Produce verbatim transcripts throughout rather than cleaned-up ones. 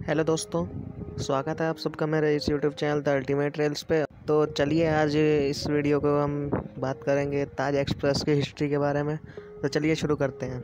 Hello दोस्तों, स्वागत है आप सबका मेरे इस YouTube channel the Ultimate Rails पे। तो चलिए आज इस वीडियो को हम बात करेंगे ताज एक्सप्रेस की हिस्ट्री के बारे में। तो चलिए शुरू करते हैं।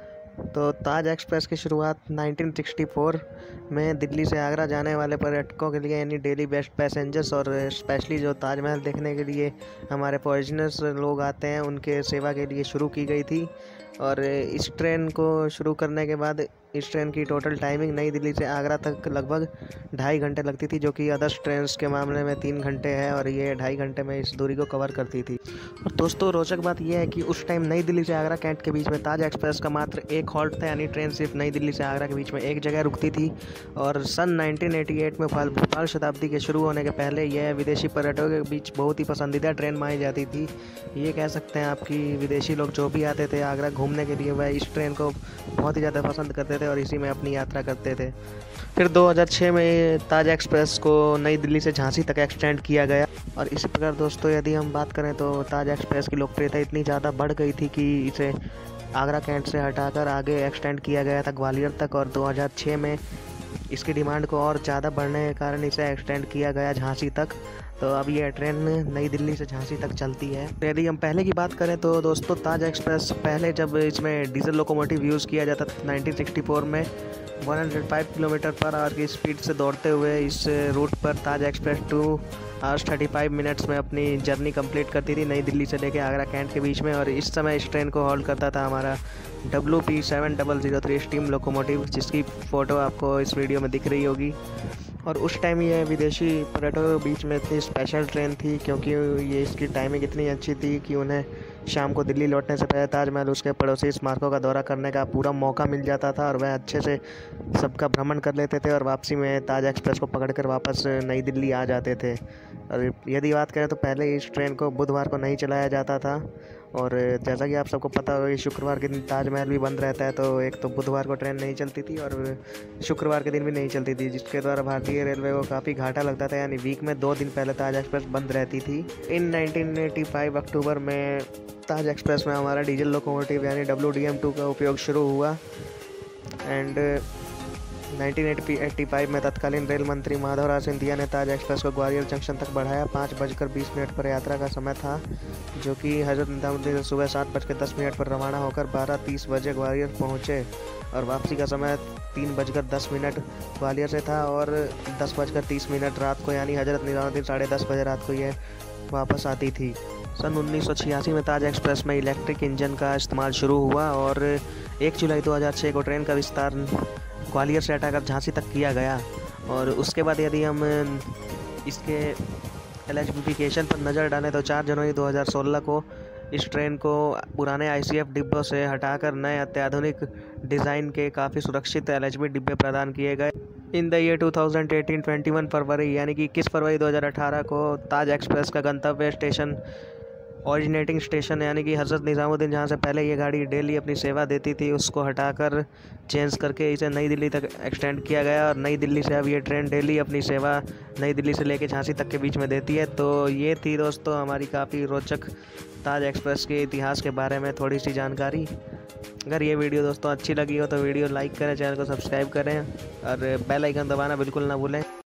तो ताज एक्सप्रेस की शुरुआत नाइनटीन सिक्सटी फोर में दिल्ली से आगरा जाने वाले पर्यटकों के लिए यानी डेली बेस्ट पैसेंजर्स और स्पेशली जो ताजमहल देखने के लिए हमारे फॉरेनर्स लोग आते हैं उनके सेवा के लिए शुरू की गई थी। और इस ट्रेन को शुरू करने के बाद इस ट्रेन की टोटल टाइमिंग नई दिल्ली से आगरा तक लगभग ढाई घंटे लगती थी, जो कि अदर्स ट्रेन के मामले में तीन घंटे है और ये ढाई घंटे में इस दूरी को कवर करती थी। और दोस्तों रोचक बात यह है कि उस टाइम नई दिल्ली से आगरा कैंट के बीच में ताज एक्सप्रेस का मात्र एक हॉल्ट था, यानी ट्रेन सिर्फ नई दिल्ली से आगरा के बीच में एक जगह रुकती थी। और सन नाइनटीन एटी एट में भोपाल शताब्दी के शुरू होने के पहले यह विदेशी पर्यटकों के बीच बहुत ही पसंदीदा ट्रेन मानी जाती थी। ये कह सकते हैं आपकी विदेशी लोग जो भी आते थे आगरा घूमने के लिए वह इस ट्रेन को बहुत ही ज़्यादा पसंद करते थे और इसी में अपनी यात्रा करते थे। फिर दो हज़ार छह में ताज एक्सप्रेस को नई दिल्ली से झांसी तक एक्सटेंड किया गया। और इसी प्रकार दोस्तों यदि हम बात करें तो ताज एक्सप्रेस की लोकप्रियता इतनी ज़्यादा बढ़ गई थी कि इसे आगरा कैंट से हटाकर आगे एक्सटेंड किया गया था ग्वालियर तक। और दो हज़ार छह में इसकी डिमांड को और ज़्यादा बढ़ने के कारण इसे एक्सटेंड किया गया झांसी तक। तो अब यह ट्रेन नई दिल्ली से झांसी तक चलती है। यदि हम पहले की बात करें तो दोस्तों ताज एक्सप्रेस पहले जब इसमें डीजल लोकोमोटिव यूज़ किया जाता था नाइनटीन सिक्सटी फोर में एक सौ पाँच किलोमीटर पर आवर की स्पीड से दौड़ते हुए इस रूट पर Taj express two hours thirty five minutes में अपनी जर्नी कंप्लीट करती थी नई दिल्ली से लेकर आगरा कैंट के बीच में। और इस समय इस ट्रेन को होल्ड करता था हमारा W P seven double zero three steam locomotive, जिसकी फ़ोटो आपको इस वीडियो में दिख रही होगी। और उस टाइम ये विदेशी पर्यटकों के बीच में इतनी स्पेशल ट्रेन थी क्योंकि ये इसकी टाइमिंग इतनी अच्छी थी कि उन्हें शाम को दिल्ली लौटने से पहले ताजमहल उसके पड़ोसी स्मारकों का दौरा करने का पूरा मौका मिल जाता था और वह अच्छे से सबका भ्रमण कर लेते थे और वापसी में ताज एक्सप्रेस को पकड़कर वापस नई दिल्ली आ जाते थे। और यदि बात करें तो पहले इस ट्रेन को बुधवार को नहीं चलाया जाता था। और जैसा कि आप सबको पता होगा कि शुक्रवार के दिन ताजमहल भी बंद रहता है, तो एक तो बुधवार को ट्रेन नहीं चलती थी और शुक्रवार के दिन भी नहीं चलती थी, जिसके द्वारा भारतीय रेलवे को काफ़ी घाटा लगता था। यानी वीक में दो दिन पहले ताज एक्सप्रेस बंद रहती थी। In nineteen eighty five October में ताज एक्सप्रेस में हमारा डीजल लोकोमोटिव यानी डब्ल्यू डी एम टू का उपयोग शुरू हुआ। एंड नाइनटीन एटी फाइव में तत्कालीन रेल मंत्री माधवराव सिंधिया ने ताज एक्सप्रेस को ग्वालियर जंक्शन तक बढ़ाया। पाँच बजकर बीस मिनट पर यात्रा का समय था, जो कि हजरत निजामुद्दीन सुबह सात बजकर दस मिनट पर रवाना होकर बारह तीस बजे ग्वालियर पहुँचे। और वापसी का समय तीन बजकर दस मिनट ग्वालियर से था और दस बजकर तीस मिनट रात को, यानी हजरत निजामुद्दीन साढ़े दस बजे रात को ये वापस आती थी। सन उन्नीस सौ छियासी में ताज एक्सप्रेस में इलेक्ट्रिक इंजन का इस्तेमाल शुरू हुआ और एक जुलाई दो हज़ार छह को ट्रेन का विस्तार ग्वालियर से हटाकर झांसी तक किया गया। और उसके बाद यदि हम इसके इलेक्ट्रिफिकेशन पर नज़र डालें तो चार जनवरी दो हज़ार सोलह को इस ट्रेन को पुराने आई सी एफ डिब्बों से हटाकर नए अत्याधुनिक डिज़ाइन के काफ़ी सुरक्षित एल एच बी डिब्बे प्रदान किए गए। In the year two thousand eighteen इक्कीस फरवरी यानी कि इक्कीस फरवरी दो हज़ार अठारह को ताज एक्सप्रेस का गंतव्य स्टेशन ओरिजिनेटिंग स्टेशन यानी कि हज़रत निज़ामुद्दीन, जहाँ से पहले ये गाड़ी डेली अपनी सेवा देती थी, उसको हटाकर चेंज करके इसे नई दिल्ली तक एक्सटेंड किया गया। और नई दिल्ली से अब ये ट्रेन डेली अपनी सेवा नई दिल्ली से लेकर झांसी तक के बीच में देती है। तो ये थी दोस्तों हमारी काफ़ी रोचक ताज एक्सप्रेस के इतिहास के बारे में थोड़ी सी जानकारी। अगर ये वीडियो दोस्तों अच्छी लगी हो तो वीडियो लाइक करें, चैनल को सब्सक्राइब करें और बेल आइकन दबाना बिल्कुल ना भूलें।